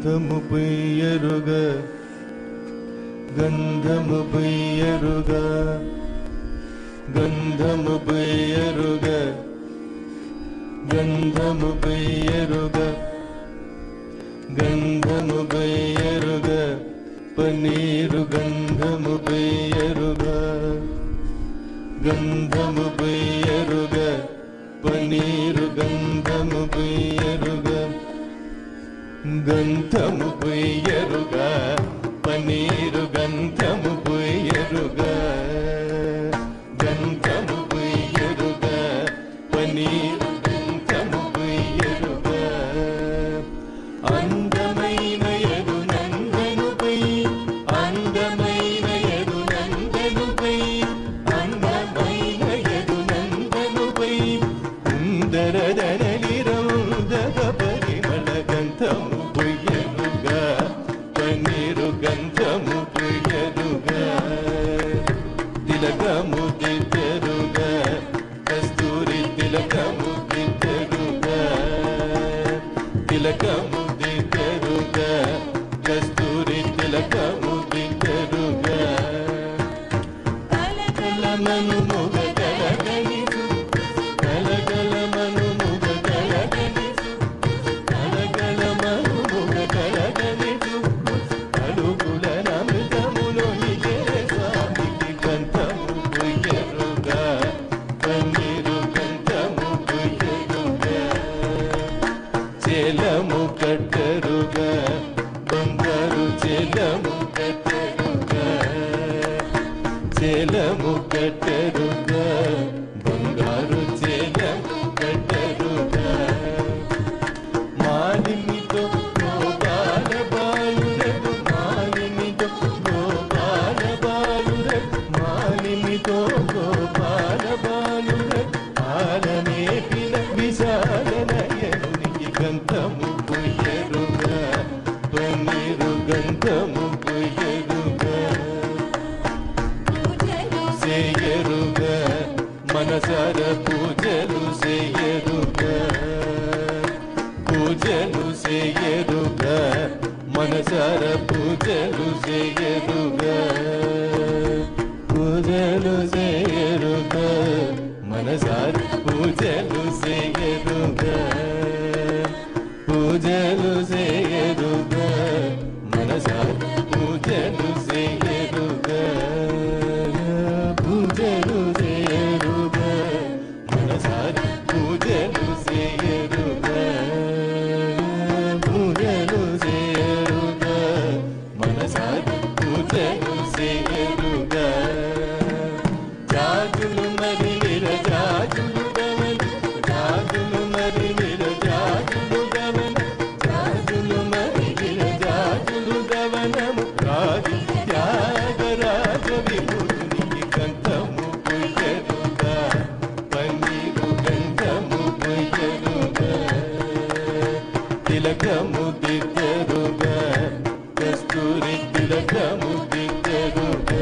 గంధము పొయ్యరుగా గంధము పొయ్యరుగా గంధము పొయ్యరుగా గంధము పొయ్యరుగా గంధము పొయ్యరుగా పన్నీరు గంధము పొయ్యరుగా గంధము పొయ్యరుగా పన్నీరు గంధము పొయ్యరుగా గంధము పొయ్యరుగా పన్నీరు గంధము పొయ్యరుగా గంధము పొయ్యరుగా పన్నీరు గంధము పొయ్యరుగా అందమైన ఎడు నందనుపై అందమైన ఎడు నందనుపై అందమైన ఎడు నందనుపై సుందరదనలి రౌదగ పరిమళ గంధము పొయ్యరుగా పన్నీరు గంధము పొయ్యరుగా తిలకము దిద్దరుగా కస్తూరి తిలకము దిద్దరుగా తిలకము దిద్దరుగా కస్తూరి తిలకము దిద్దరుగా కలకలమను ముగ కలగలిసు కలకలమను ముగ కలగలిసు కలకలమను ముగ కలగలిసు అడుగుల నమితములో నిజే స్వామికి గంధము పొయ్యరుగా పన్నీరు గంధము పొయ్యరుగా చేలము కట్టరుగా బంగారు చేలము కట్టరుగా చేలము కట్టరుగా బంగారు చేలము కట్టరుగా మాలిమితో గోపాల బాలురకు మాలిమితో గోపాల బాలురకు మాలిమితో గోపాల బాలురకు ఆలనేపిన విశాల నయనునికి గంధము పొయ్యరుగా పన్నీరు గంధము పొయ్యరుగా చేయరుగా మనసార పూజలు చేయరుగా పూజలు చేయరుగా మనసార పూజలు చేయరుగా పూజలు చేయరుగా మనసార పూజలు చేయరుగా పూజలు చేయరుగా మనసార పూజలు చేయరుగా పూజలు చేయరుగా మనసార పూజలు చేయరుగా పూజలు చేయరుగా మనసార పూజలు చేయరుగా జాజులు మరి విరజాజులు గవన జాజులు మరి విరజాజులు గవన జాజులు మరి విరజాజులు గవనము రాజు త్యాగరాజ విభూతికి గంధము పొయ్యరుగా పన్నీరు గంధము పొయ్యరుగా తిలకము దిద్దరుగా కస్తూరి తిలకము దిద్దరుగా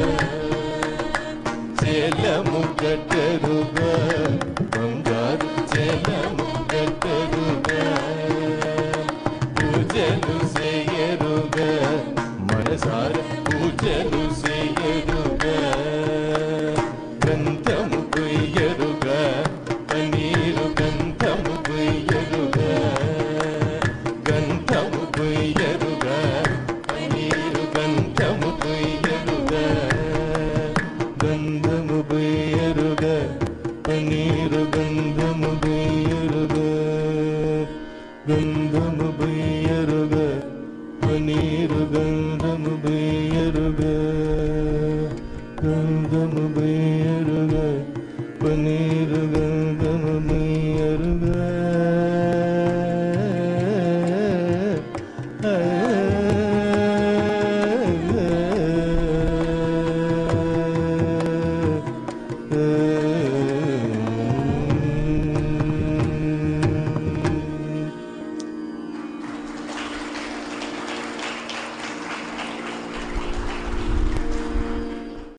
చేలము కట్టరుగా బంగారు చేలము కట్టరుగా పూజలు చేయరుగా మనసార పూజలు చేయరుగా గంధము పొయ్యరుగా పన్నీరు గంధము పొయ్యరుగా గంధము పొయ్యరుగా పన్నీరు గంధము పొయ్యరుగా గంధము పొయ్యరుగా పన్నీరు గంధము పొయ్యరుగా గంధము పొయ్యరుగా పన్నీరు గంధము పొయ్యరుగా గంధము పొయ్యరుగా పన్నీరు